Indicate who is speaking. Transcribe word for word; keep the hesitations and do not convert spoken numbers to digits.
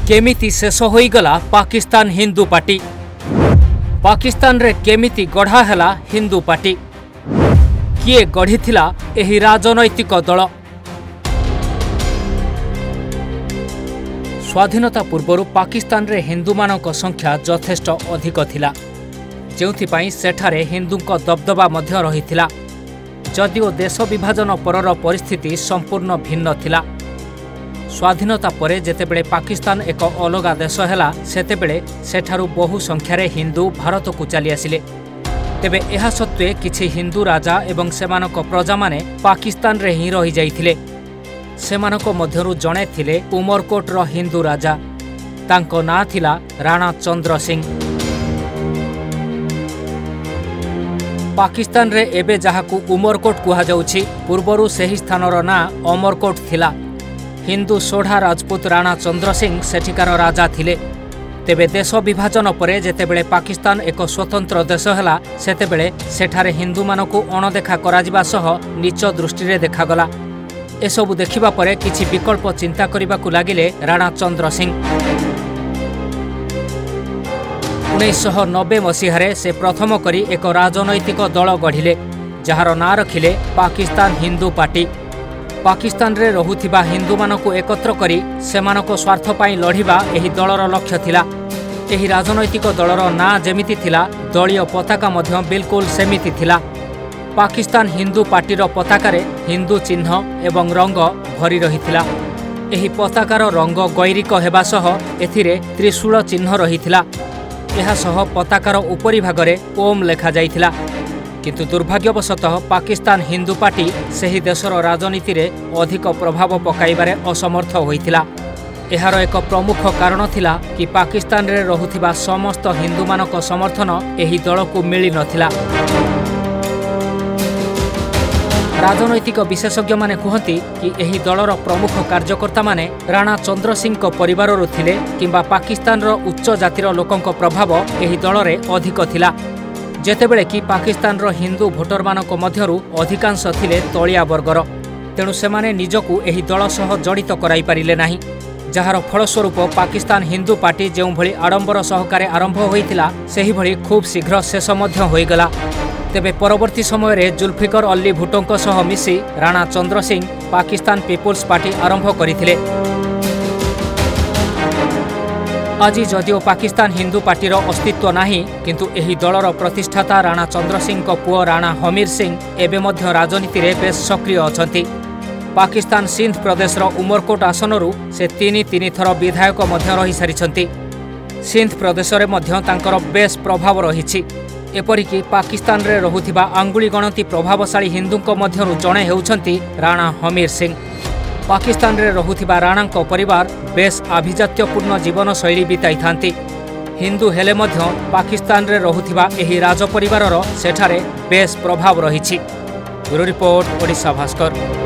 Speaker 1: केमिति शेष होईगला पाकिस्तान हिंदू पार्टी। पाकिस्तान रे केमिति गढ़ा हैला हिंदू पार्टी। किए गढ़ीथिला एही राजनैतिक दल। स्वाधीनता पूर्व पाकिस्तान रे हिंदू मानक संख्या यथेष्ट अधिक थिला, जेउथिपाई सेठारे हिंदूंक दबदबा मध्य रहिथिला। जदिओ देश विभाजन परर परिस्थिति संपूर्ण भिन्न थिला। स्वाधीनता परे जेतेबेले पाकिस्तान एक अलगा देश हैला, सेतेबेले सेठारु बहु संख्यारे हिंदू भारत को चली आसिले। तेबे एहा सत्वे किछि हिंदू राजा एवं सेमानक प्रजा माने पाकिस्तान रे ही रहि जाइथिले। सेमानक मध्यरु जणे थिले उमरकोट रो हिंदू राजा। तांको ना थिला राणा चंद्र सिंह। पाकिस्तान रे एबे जहाकू उमरकोट कुहा जाउछि, पूर्वरु सेही स्थानर ना अमरकोट थिला। हिंदू सोढ़ा राजपूत राणा चंद्र सिंह सेठिकार राजा थिले। तेबे देश विभाजन परे जेतेबेले पाकिस्तान एक स्वतंत्र देश हैला, सेतेबेले सेठारे हिंदू मानकू अणदेखा कराजिबा सह नीच दृष्टि देखागला। एसबु देखिबा परे किछि विकल्प चिंता करिबाकू लागिले राणा चंद्र सिंह। उन्नीस सौ नब्बे मसीहारे से प्रथम करी एक राजनैतिक दल गढ़िले, जहार ना रखिले पाकिस्तान हिंदू पार्टी। पाकिस्तान रे रहुथिबा हिंदू मानकू एकत्र करी सेमानक स्वार्थ पाई लढ़िबा एही दलर लक्ष्य थिला। एही राजनैतिक दलर ना जेमिति थिला, दलीय पताका मध्य बिल्कुल सेमिति थिला। पाकिस्तान हिंदू पार्टीर पताकारे हिंदू चिन्ह एवं रंग भरी रहिथिला। एही पताकार रंग गैरिक हेबा सह एथिरे त्रिशूल चिन्ह रहिथिला। एहा सह पताकार उपरि भागरे ओम लेखा जाइथिला। किंतु दुर्भाग्यवशतः पाकिस्तान हिंदू पार्टी सेही देशर राजनीति रे अधिक प्रभाव पकाइबारे असमर्थ होइथिला। एहार एक प्रमुख कारण थिला कि पाकिस्तान रे रहुथिबा समस्त हिंदू मानक समर्थन एही दल को मिली नथिला। राजनैतिक विशेषज्ञ माने कहती कि एही दलर प्रमुख कार्यकर्ता माने राणा चंद्र सिंह को परिवार थिले किंबा पाकिस्तान रो उच्च जातिर लोकंक प्रभाव एही दल रे अधिक थिला। जेतेबेले कि पाकिस्तान रो हिंदू भोटर मानक मध्यरु अधिकांश थिले तलिया वर्गर, तेणु सेमाने निजकू एही दल सह जड़ित कराई पारिले नाही। जहार फलस्वरूप पाकिस्तान हिंदू पार्टी जेउ भली आडंबर सहकारे आरंभ होइतिला, सेही भली खूब शीघ्र शेष मध्य होइगला। तेबे परवर्ती समय रे जुल्फिकर अली भुट्टोंक सह मिसी राणा चंद्र सिंह पाकिस्तान पीपुल्स पार्टी आरंभ करिथिले। आज जदिओ पाकिस्तान हिंदू पार्टीर अस्तित्व नाही, किंतु एही दलर प्रतिष्ठाता राणा चंद्र सिंह को पुओ राणा हमीर सिंह एबे मध्य राजनीति रे बेस सक्रिय अछंती। पाकिस्तान सिंध प्रदेशर उमरकोट आसनरु से तीन तीन थर विधायक मध्य रही सारिछंती। सिंध प्रदेश रे मध्य तांकर बेस प्रभाव रहिछि। एपरिकी पाकिस्तान रे रहुथिबा आंगुली गणती प्रभावशाली हिंदूंक मध्यरु जणे हेउछंती राणा हमीर सिंह। पाकिस्तान रे रहुथिबा राणांक परिवार बेस आभिजात्यपूर्ण जीवन शैली बिताई थांती। हिंदू हेले मध्य पाकिस्तान रे रहुथिबा एही राज परिवारर सेठारे बेस प्रभाव रहिछि। Bureau report, Odisha Bhaskar.